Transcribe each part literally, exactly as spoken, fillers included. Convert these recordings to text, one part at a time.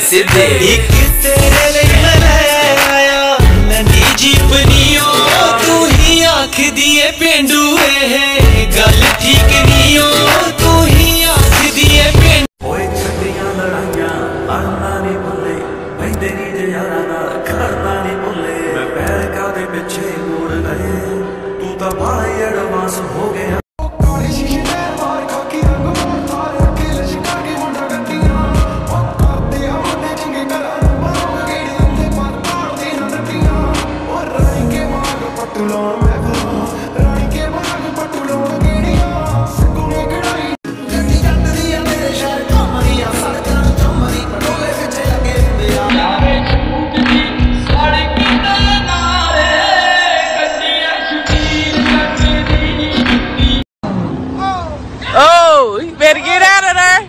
सीधे एक तेरे लिए मैं आया लंडी जीपनियो तू ही आँख दिए पेंडू है गल ठीक नहीं हो तू ही आँख दिए पेंडू ओए छटियां लड़ाइयां आना नहीं भुले मैं तेरी जे यारा नाल करना नहीं भुले मैं पैर का दे पीछे मुड़ गए तू तो भाई एडवांस हो गया Oh, you better get out of there.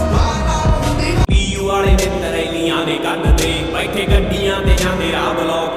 बैठे गड्डियां ते जांदे राह ब्लॉक